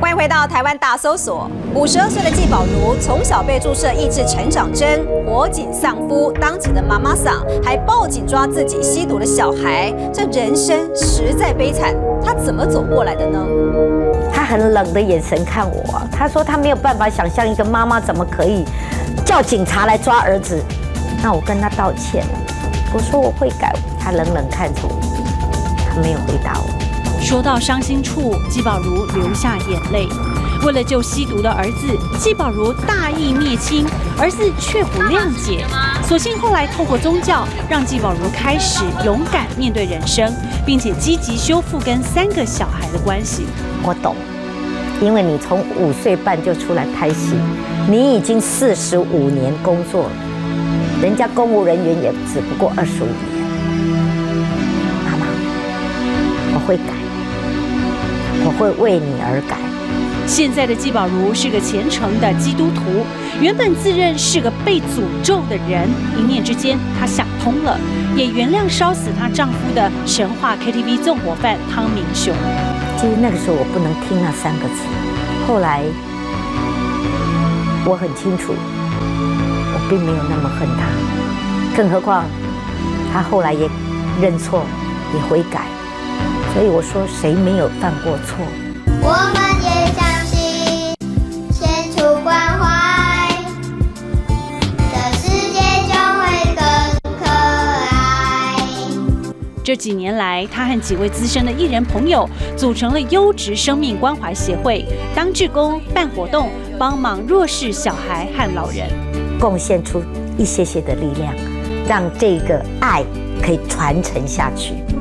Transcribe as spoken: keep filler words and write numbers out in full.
欢迎回到台湾大搜索。五十二岁的季宝如从小被注射抑制成长针，火警丧夫，当起了妈妈桑，还报警抓自己吸毒的小孩，这人生实在悲惨。他怎么走过来的呢？ 他很冷的眼神看我、啊，他说他没有办法想象一个妈妈怎么可以叫警察来抓儿子。那我跟他道歉了，我说我会改。他冷冷看着我，他没有回答我。 说到伤心处，季宝如流下眼泪。为了救吸毒的儿子，季宝如大义灭亲，儿子却不谅解。所幸后来透过宗教，让季宝如开始勇敢面对人生，并且积极修复跟三个小孩的关系。 我懂，因为你从五岁半就出来拍戏，你已经四十五年工作了，人家公务人员也只不过二十五年。妈妈，我会改。我会为你而改。 现在的季宝如是个虔诚的基督徒，原本自认是个被诅咒的人，一念之间她想通了，也原谅烧死她丈夫的神话 K T V 纵火犯汤明雄。 其实那个时候我不能听那三个字，后来我很清楚，我并没有那么恨他，更何况他后来也认错，也悔改。所以我说，谁没有犯过错？ 我们也相信，献出关怀，这世界就会更可爱。 这几年来，他和几位资深的艺人朋友组成了优质生命关怀协会，当志工、办活动，帮忙弱势小孩和老人， 贡献出一些些的力量，让这个爱可以传承下去。